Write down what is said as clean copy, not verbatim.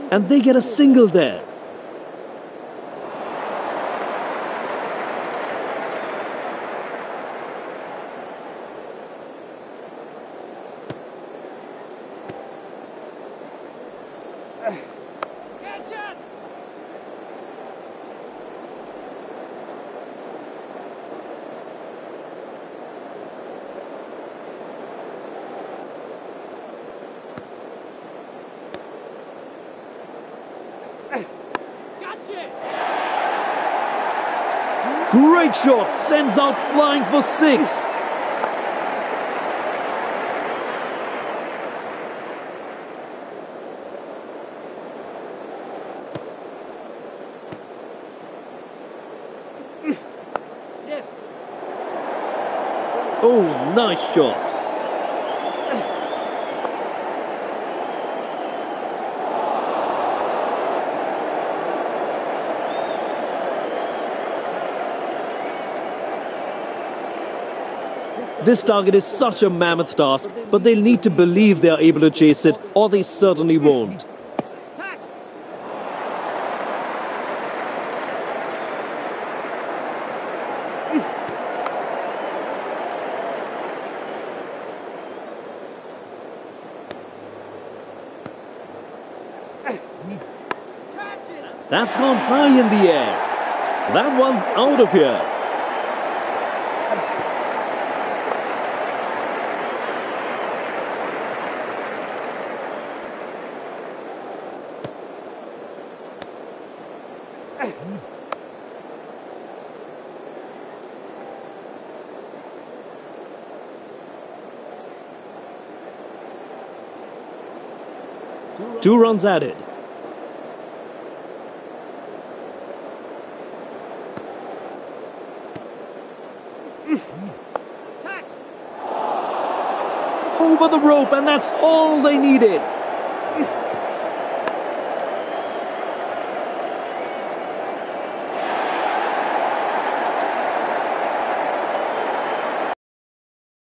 And they get a single there. Great shot, sends out flying for 6. Yes. Oh, nice shot. This target is such a mammoth task, but they'll need to believe they are able to chase it, or they certainly won't. That's gone high in the air. That one's out of here. Two runs added. Over the rope, and that's all they needed.